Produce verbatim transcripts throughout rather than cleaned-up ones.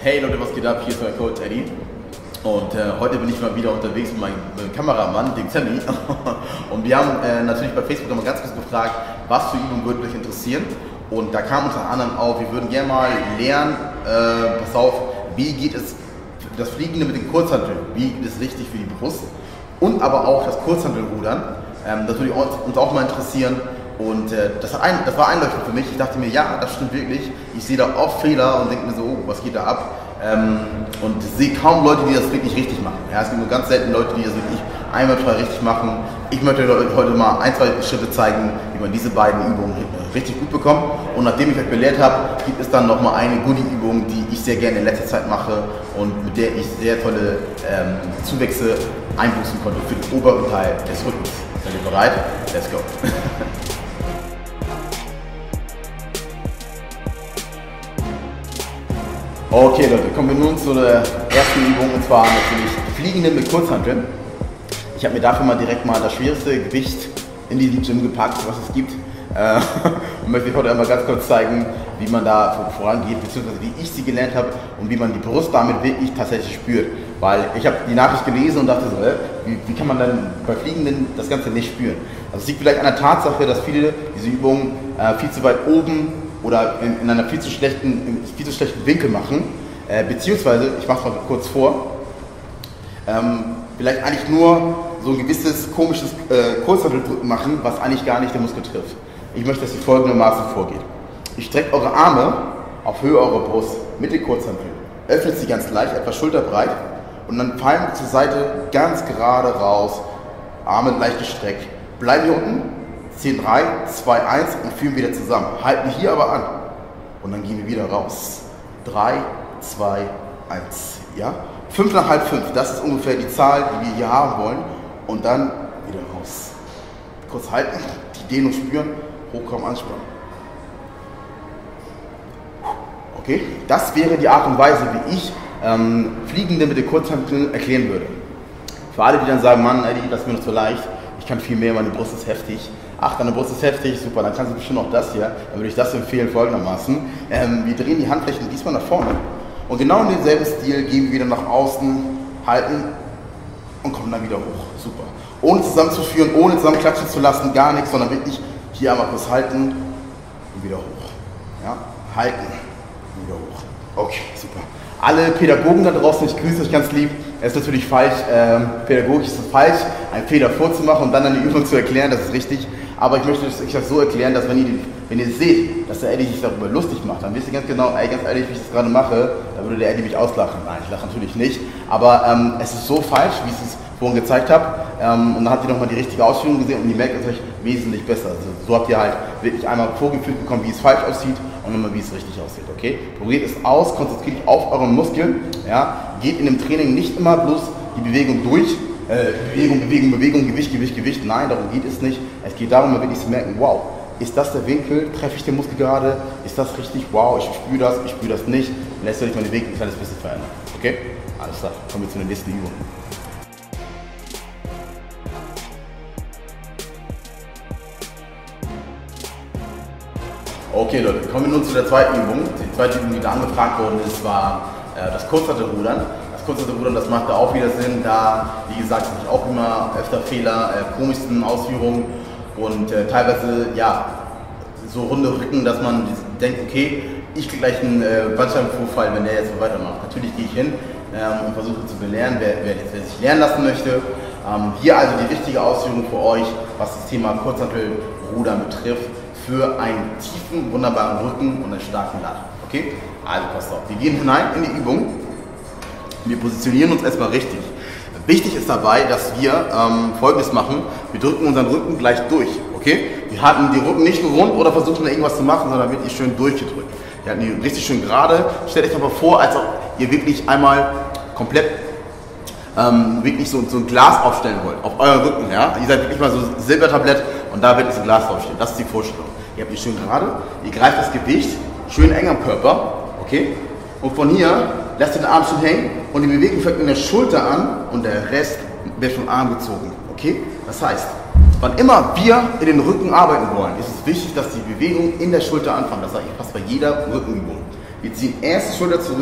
Hey Leute, was geht ab? Hier ist euer Coach Eddie und äh, heute bin ich mal wieder unterwegs mit meinem, meinem Kameramann, dem Sammy, und wir haben äh, natürlich bei Facebook nochmal ganz kurz gefragt, was für Übungen würde euch interessieren, und da kam unter anderem auf, wir würden gerne mal lernen, äh, pass auf, wie geht es, das Fliegende mit den Kurzhanteln, wie geht es richtig für die Brust, und aber auch das Kurzhantelrudern, ähm, das würde uns auch mal interessieren. Und äh, das, hat ein, das war einleuchtend für mich. Ich dachte mir, ja, das stimmt wirklich. Ich sehe da oft Fehler und denke mir so, oh, was geht da ab? Ähm, und sehe kaum Leute, die das wirklich richtig machen. Ja, es gibt nur ganz selten Leute, die das wirklich einwandfrei richtig machen. Ich möchte euch heute mal ein, zwei Schritte zeigen, wie man diese beiden Übungen richtig gut bekommt. Und nachdem ich euch belehrt habe, gibt es dann nochmal eine Goodie-Übung, die ich sehr gerne in letzter Zeit mache und mit der ich sehr tolle ähm, Zuwächse einbußen konnte für den oberen Teil des Rückens. Seid ihr bereit? Let's go! Okay Leute, kommen wir nun zu der ersten Übung, und zwar natürlich Fliegende mit Kurzhanteln. Ich habe mir dafür mal direkt mal das schwerste Gewicht in die Gym gepackt, was es gibt. Äh, und möchte euch heute einmal ganz kurz zeigen, wie man da vorangeht, beziehungsweise wie ich sie gelernt habe und wie man die Brust damit wirklich tatsächlich spürt. Weil ich habe die Nachricht gelesen und dachte so, äh, wie, wie kann man dann bei Fliegenden das Ganze nicht spüren? Also es liegt vielleicht an der Tatsache, dass viele diese Übungen äh, viel zu weit oben oder in, in einer viel zu schlechten, viel zu schlechten Winkel machen, äh, beziehungsweise, ich mache es mal kurz vor, ähm, vielleicht eigentlich nur so ein gewisses komisches äh, Kurzhanteldrücken machen, was eigentlich gar nicht den Muskel trifft. Ich möchte, dass ihr folgendermaßen vorgeht. Ihr streckt eure Arme auf Höhe eurer Brust mit den Kurzhanteln, öffnet sie ganz leicht, etwa schulterbreit, und dann fallen zur Seite ganz gerade raus, Arme leicht gestreckt, bleiben hier unten, zehn, drei, zwei, eins und führen wieder zusammen. Halten hier aber an und dann gehen wir wieder raus. drei, zwei, eins. Ja? fünf nach halb fünf, das ist ungefähr die Zahl, die wir hier haben wollen. Und dann wieder raus. Kurz halten, die Dehnung spüren, hochkommen, anspannen. Okay, das wäre die Art und Weise, wie ich ähm, Fliegende mit den Kurzhanteln erklären würde. Für alle, die dann sagen, Mann, Eddie, das ist mir noch zu leicht, ich kann viel mehr, meine Brust ist heftig. Ach, deine Brust ist heftig, super, dann kannst du bestimmt auch das hier. Dann würde ich das empfehlen folgendermaßen. Ähm, wir drehen die Handflächen diesmal nach vorne und genau in denselben Stil gehen wir wieder nach außen, halten und kommen dann wieder hoch. Super. Ohne zusammenzuführen, ohne zusammenklatschen zu lassen, gar nichts, sondern wirklich hier einmal kurz halten und wieder hoch. Ja? Halten und wieder hoch. Okay, super. Alle Pädagogen da draußen, ich grüße euch ganz lieb. Es ist natürlich falsch, ähm, pädagogisch ist es falsch, einen Fehler vorzumachen und dann eine Übung zu erklären, das ist richtig. Aber ich möchte euch das so erklären, dass wenn ihr, wenn ihr seht, dass der Eddie sich darüber lustig macht, dann wisst ihr ganz genau, ey, ganz ehrlich, wie ich das gerade mache, da würde der Eddie mich auslachen. Nein, ich lache natürlich nicht. Aber ähm, es ist so falsch, wie ich es vorhin gezeigt habe. Ähm, und dann habt ihr nochmal die richtige Ausführung gesehen und ihr merkt es euch wesentlich besser. Also, so habt ihr halt wirklich einmal vorgeführt bekommen, wie es falsch aussieht und nochmal, wie es richtig aussieht. Okay? Probiert es aus, konzentriert euch auf euren Muskeln. Ja? Geht in dem Training nicht immer bloß die Bewegung durch. Äh, Bewegung, Bewegung, Bewegung, Gewicht, Gewicht, Gewicht. Nein, darum geht es nicht. Es geht darum, wirklich zu merken, wow, ist das der Winkel? Treffe ich den Muskel gerade? Ist das richtig? Wow, ich spüre das, ich spüre das nicht. Lässt euch meine Weg ein kleines bisschen verändern. Okay? Alles klar, kommen wir zu der nächsten Übung. Okay Leute, kommen wir nun zu der zweiten Übung. Die zweite Übung, die da angefragt worden ist, war äh, das Kurzhantelrudern. Das Kurzhantelrudern, das macht da auch wieder Sinn, da, wie gesagt, habe ich auch immer öfter Fehler, äh, komischsten Ausführungen und äh, teilweise, ja, so runde Rücken, dass man denkt, okay, ich kriege gleich einen äh, Bandscheibenvorfall, wenn der jetzt so weitermacht. Natürlich gehe ich hin ähm, und versuche zu belehren, wer, wer, wer sich lernen lassen möchte. Ähm, hier also die richtige Ausführung für euch, was das Thema Kurzhantelrudern betrifft, für einen tiefen, wunderbaren Rücken und einen starken Lat. Okay? Also passt auf, wir gehen hinein in die Übung. Wir positionieren uns erstmal richtig. Wichtig ist dabei, dass wir ähm, Folgendes machen. Wir drücken unseren Rücken gleich durch. Okay? Wir halten den Rücken nicht nur rund oder versuchen irgendwas zu machen, sondern wirklich schön durchgedrückt. Wir halten die richtig schön gerade. Stellt euch aber vor, als ob ihr wirklich einmal komplett ähm, wirklich so, so ein Glas aufstellen wollt. Auf euren Rücken. Ja? Ihr seid wirklich mal so ein Silbertablett und da wird ein Glas draufstehen. Das ist die Vorstellung. Ihr habt die schön gerade. Ihr greift das Gewicht schön eng am Körper. Okay? Und von hier lasst den Arm schon hängen und die Bewegung fängt in der Schulter an und der Rest wird vom Arm gezogen. Okay? Das heißt, wann immer wir in den Rücken arbeiten wollen, ist es wichtig, dass die Bewegung in der Schulter anfängt. Das sage ich fast bei jeder Rückenübung. Wir ziehen erst die Schulter zurück,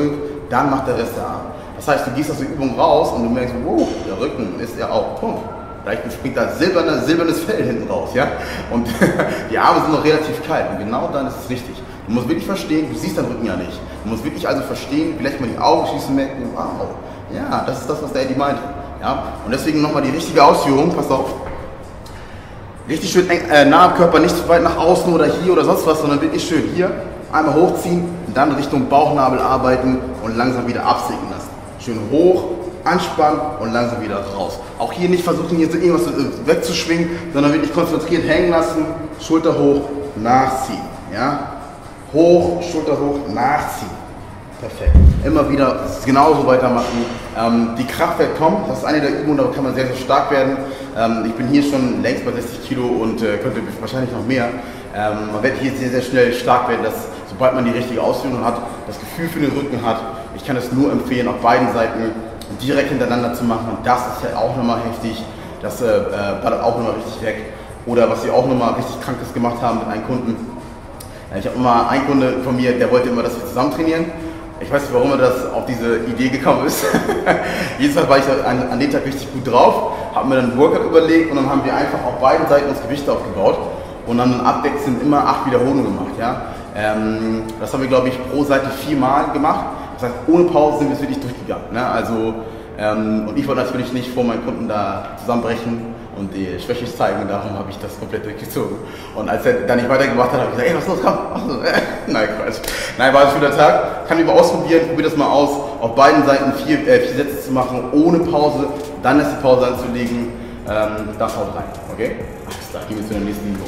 dann macht der Rest der Arm. Das heißt, du gehst aus der Übung raus und du merkst, wow, der Rücken ist ja auch Punkt. Vielleicht springt da silbernes, silbernes Fell hinten raus, ja? Und die Arme sind noch relativ kalt und genau dann ist es richtig. Du musst wirklich verstehen, du siehst deinen Rücken ja nicht. Du musst wirklich also verstehen, vielleicht mal die Augen schließen und merken, wow, ja, das ist das, was der Eddie meinte. Ja? Und deswegen nochmal die richtige Ausführung, pass auf. Richtig schön eng, äh, nah am Körper, nicht zu weit nach außen oder hier oder sonst was, sondern wirklich schön hier einmal hochziehen und dann Richtung Bauchnabel arbeiten und langsam wieder absinken lassen. Schön hoch, anspannen und langsam wieder raus. Auch hier nicht versuchen, hier so irgendwas wegzuschwingen, sondern wirklich konzentriert hängen lassen, Schulter hoch, nachziehen. Ja? Hoch, Schulter hoch, nachziehen. Perfekt. Immer wieder genauso weitermachen. Ähm, die Kraft wird kommen. Das ist eine der Übungen, da kann man sehr, sehr stark werden. Ähm, ich bin hier schon längst bei sechzig Kilo und äh, könnte wahrscheinlich noch mehr. Ähm, man wird hier sehr, sehr schnell stark werden, dass, sobald man die richtige Ausführung hat, das Gefühl für den Rücken hat. Ich kann es nur empfehlen, auf beiden Seiten direkt hintereinander zu machen. Und das ist ja auch nochmal heftig. Das äh, ballert auch nochmal richtig weg. Oder was wir auch nochmal richtig Krankes gemacht haben mit einem Kunden. Ich habe immer einen Kunde von mir, der wollte immer, dass wir zusammen trainieren. Ich weiß nicht, warum er das auf diese Idee gekommen ist. Jedes Mal war ich an, an dem Tag richtig gut drauf, habe mir dann einen Workout überlegt und dann haben wir einfach auf beiden Seiten das Gewicht aufgebaut und dann abwechselnd immer acht Wiederholungen gemacht. Ja? Ähm, das haben wir, glaube ich, pro Seite viermal gemacht. Das heißt, ohne Pause sind wir es wirklich durchgegangen. Ne? Also, ähm, und ich wollte natürlich nicht vor meinen Kunden da zusammenbrechen und die Schwäche zeigen, darum habe ich das komplett durchgezogen. Und als er dann nicht weitergemacht hat, habe ich gesagt, ey, was ist los, komm, mach so. Nein, Quatsch. Nein, war ein schöner Tag, kann ich mal ausprobieren, probier das mal aus, auf beiden Seiten vier, äh, vier Sätze zu machen, ohne Pause, dann ist die Pause anzulegen, ähm, das haut rein, okay? Alles klar, gehen wir zu der nächsten Übung.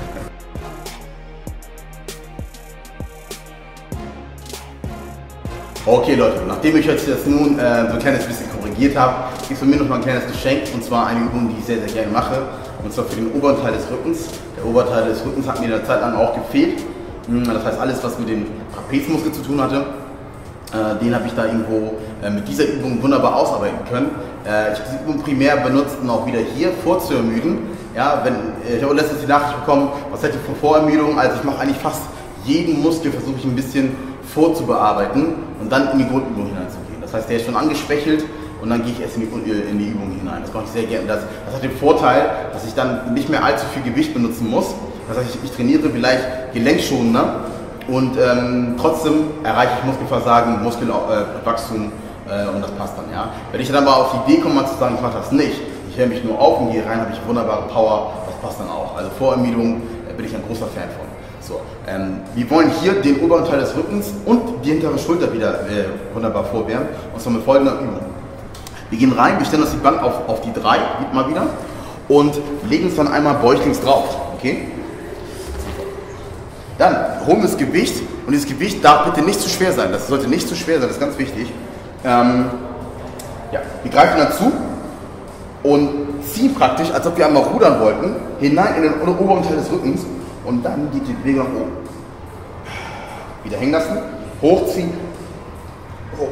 Okay Leute, nachdem ich euch das nun äh, so ein kleines bisschen korrigiert habe, gibt es von mir noch mal ein kleines Geschenk und zwar eine Übung, die ich sehr, sehr gerne mache und zwar für den oberen Teil des Rückens. Der Oberteil des Rückens hat mir eine Zeit lang auch gefehlt, das heißt alles, was mit dem Trapezmuskel zu tun hatte, äh, den habe ich da irgendwo äh, mit dieser Übung wunderbar ausarbeiten können. Äh, ich habe diese Übung primär benutzt, um auch wieder hier vorzuermüden. Ja, wenn, äh, ich habe letztens die Nachricht bekommen, was hätte ich von Vorermüdung, also ich mache eigentlich fast jeden Muskel, versuche ich ein bisschen vorzubearbeiten und dann in die Grundübung hineinzugehen. Das heißt, der ist schon angeschwächelt und dann gehe ich erst in die, in die Übung hinein. Das mache ich sehr gerne. Das, das hat den Vorteil, dass ich dann nicht mehr allzu viel Gewicht benutzen muss. Das heißt, ich, ich trainiere vielleicht gelenkschonender und ähm, trotzdem erreiche ich Muskelversagen, Muskelwachstum äh, und das passt dann. Ja. Wenn ich dann aber auf die Idee komme, mal zu sagen, ich mache das nicht, ich höre mich nur auf und gehe rein, habe ich wunderbare Power, das passt dann auch. Also Vorermüdung äh, bin ich ein großer Fan von. So, ähm, wir wollen hier den oberen Teil des Rückens und die hintere Schulter wieder äh, wunderbar vorwärmen. Und zwar mit folgender Übung. Wir gehen rein, wir stellen uns die Bank auf, auf die drei, mal wieder, und legen uns dann einmal bäuchlings drauf. Okay? Dann holen wir das Gewicht und dieses Gewicht darf bitte nicht zu schwer sein. Das sollte nicht zu schwer sein, das ist ganz wichtig. Ähm, ja, wir greifen dazu und ziehen praktisch, als ob wir einmal rudern wollten, hinein in den oberen Teil des Rückens. Und dann geht die Bewegung nach oben. Wieder hängen lassen, hochziehen, hoch,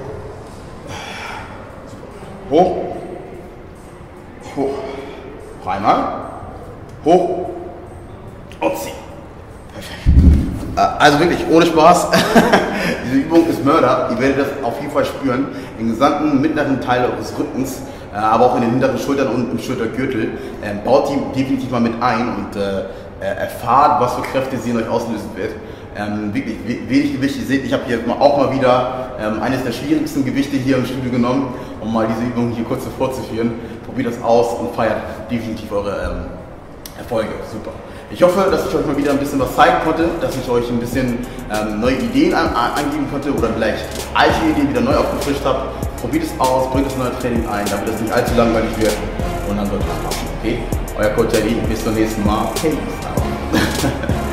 hoch, hoch, dreimal, hoch, abziehen. Perfekt. Also wirklich, ohne Spaß, diese Übung ist Mörder. Ihr werdet das auf jeden Fall spüren, im gesamten mittleren Teil eures Rückens, aber auch in den hinteren Schultern und im Schultergürtel. Baut die definitiv mal mit ein und erfahrt, was für Kräfte sie in euch auslösen wird. Ähm, wirklich wenig Gewichte. Ihr seht, ich habe hier auch mal wieder ähm, eines der schwierigsten Gewichte hier im Studio genommen, um mal diese Übung hier kurz vorzuführen. Probiert das aus und feiert definitiv eure ähm, Erfolge. Super. Ich hoffe, dass ich euch mal wieder ein bisschen was zeigen konnte, dass ich euch ein bisschen ähm, neue Ideen an, angeben konnte oder vielleicht alte Ideen wieder neu aufgefrischt habe. Probiert es aus, bringt das neue Training ein, damit es nicht allzu langweilig wird und dann wird es passen. Okay? Euer Coach Eddie, bis zum nächsten Mal. Peace out.